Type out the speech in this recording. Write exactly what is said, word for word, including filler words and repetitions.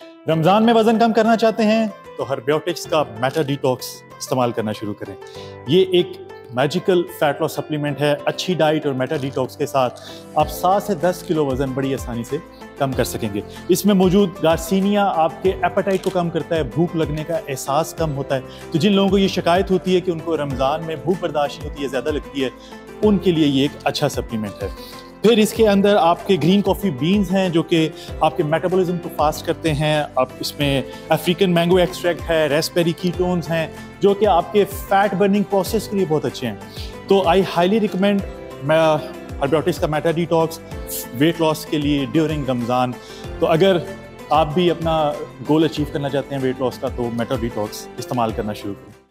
रमज़ान में वज़न कम करना चाहते हैं तो हर्बियोटिक्स का मेटा डिटॉक्स इस्तेमाल करना शुरू करें। ये एक मैजिकल फैट लॉस सप्लीमेंट है। अच्छी डाइट और मेटा डिटॉक्स के साथ आप सात से दस किलो वज़न बड़ी आसानी से कम कर सकेंगे। इसमें मौजूद गार्सिनिया आपके एपेटाइट को कम करता है, भूख लगने का एहसास कम होता है। तो जिन लोगों को ये शिकायत होती है कि उनको रमज़ान में भूख बर्दाश्त नहीं होती है, ज़्यादा लगती है, उनके लिए ये एक अच्छा सप्लीमेंट है। फिर इसके अंदर आपके ग्रीन कॉफ़ी बीन्स हैं जो कि आपके मेटाबॉलिज्म को फास्ट करते हैं। आप इसमें अफ्रीकन मैंगो एक्सट्रैक्ट है, रेस्पेरी कीटोन्स हैं जो कि आपके फैट बर्निंग प्रोसेस के लिए बहुत अच्छे हैं। तो आई हाईली रिकमेंड हर्बियोटिक्स का मेटा डिटॉक्स वेट लॉस के लिए ड्यूरिंग रमज़ान। तो अगर आप भी अपना गोल अचीव करना चाहते हैं वेट लॉस का, तो मेटा डिटॉक्स इस्तेमाल करना शुरू करें।